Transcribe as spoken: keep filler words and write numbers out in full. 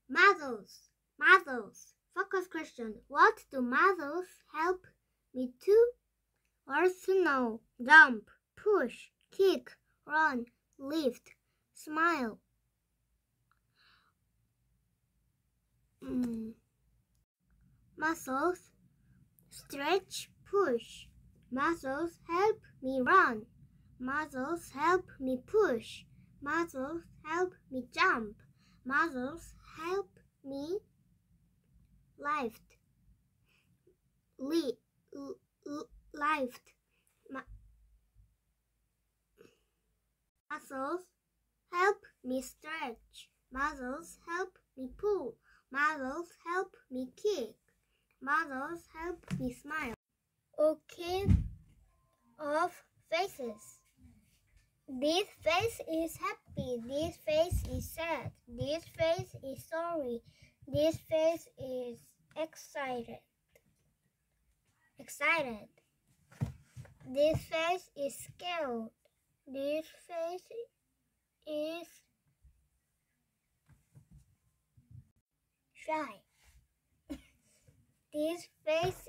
Muscles. Muscles. Focus question. What do muscles help me to? Also know. Jump, push, kick, run, lift, smile. Mm. Muscles. Stretch, push. Muscles help me run. Muscles help me push. Muscles help me jump. Muscles help me lift. Li, l, l, lift. Ma muscles help me stretch. Muscles help me pull. Muscles help me kick. Muscles help me smile. Okay, of faces. This face is happy. This face is sad. This face is sorry. This face is excited. Excited. This face is scared. This face is shy. This face